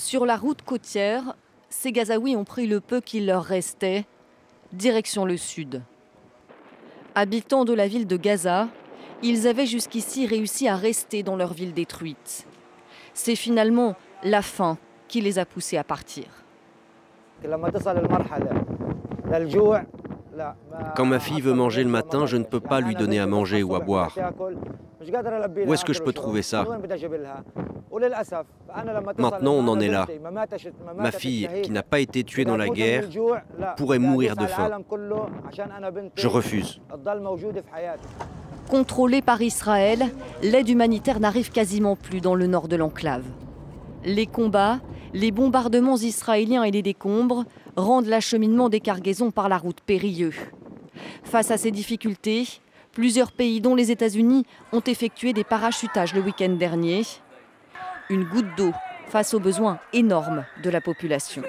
Sur la route côtière, ces Gazaouis ont pris le peu qu'il leur restait, direction le sud. Habitants de la ville de Gaza, ils avaient jusqu'ici réussi à rester dans leur ville détruite. C'est finalement la faim qui les a poussés à partir. Quand ma fille veut manger le matin, je ne peux pas lui donner à manger ou à boire. Où est-ce que je peux trouver ça? Maintenant, on en est là. Ma fille, qui n'a pas été tuée dans la guerre, pourrait mourir de faim. Je refuse. Contrôlée par Israël, l'aide humanitaire n'arrive quasiment plus dans le nord de l'enclave. Les combats, les bombardements israéliens et les décombres rendent l'acheminement des cargaisons par la route périlleux. Face à ces difficultés, plusieurs pays, dont les États-Unis, ont effectué des parachutages le week-end dernier. Une goutte d'eau face aux besoins énormes de la population.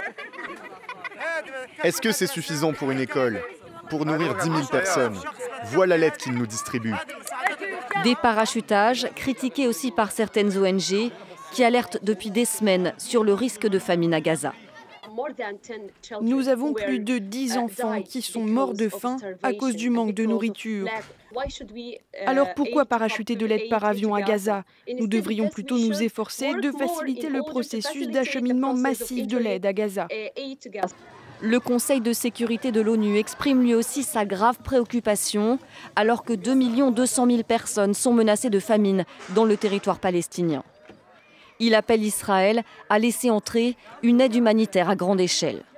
Est-ce que c'est suffisant pour une école, pour nourrir 10 000 personnes? Voilà l'aide qu'ils nous distribuent. Des parachutages critiqués aussi par certaines ONG qui alertent depuis des semaines sur le risque de famine à Gaza. Nous avons plus de 10 enfants qui sont morts de faim à cause du manque de nourriture. Alors pourquoi parachuter de l'aide par avion à Gaza? Nous devrions plutôt nous efforcer de faciliter le processus d'acheminement massif de l'aide à Gaza. Le Conseil de sécurité de l'ONU exprime lui aussi sa grave préoccupation alors que 2 200 000 personnes sont menacées de famine dans le territoire palestinien. Il appelle Israël à laisser entrer une aide humanitaire à grande échelle.